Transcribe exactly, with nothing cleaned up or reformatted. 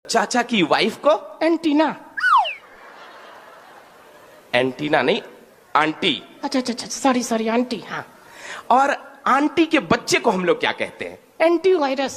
चाचा की वाइफ को एंटीना। एंटीना नहीं, आंटी। अच्छा अच्छा अच्छा, सॉरी सॉरी, आंटी। हाँ। और आंटी के बच्चे को हम लोग क्या कहते हैं? Anti virus.